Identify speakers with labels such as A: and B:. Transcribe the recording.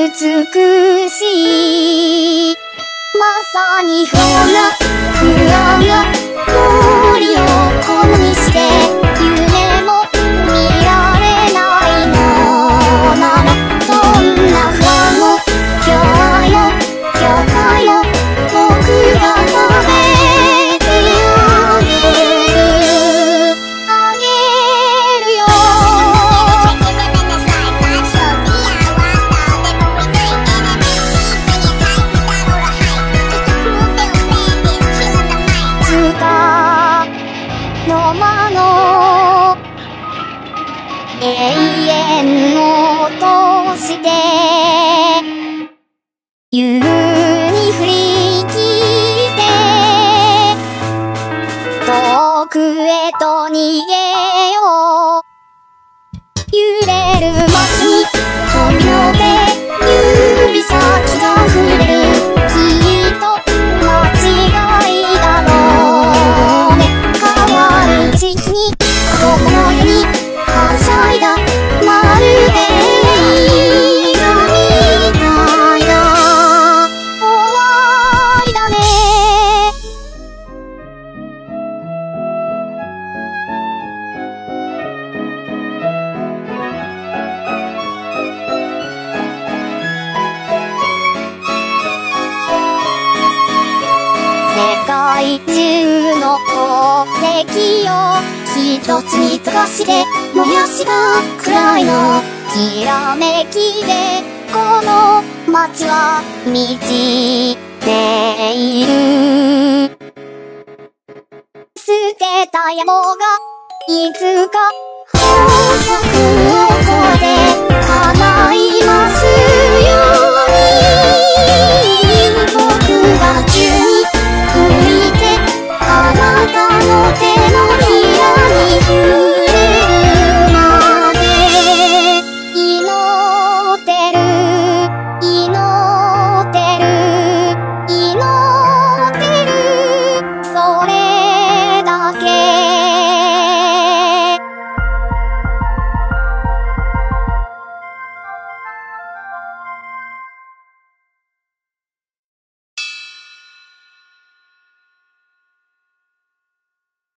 A: 美しい。まさに不安が森を粉にして夢も見られないのなら、どんな不安も今日も僕が食べてあげるよ。の間の永遠を通して優に振り切って遠くへと逃げよう。揺れる街に飛び乗って指先が触れる。きっと間違いだろうね。変わる時期にこの世にはしゃいだまるで映画みたいな終わりだね。世界中の宝石を一つに溶かして燃やしたくらいのきらめきでこの街は満ちている。捨てた野望がいつか法則を超えて叶いますよ。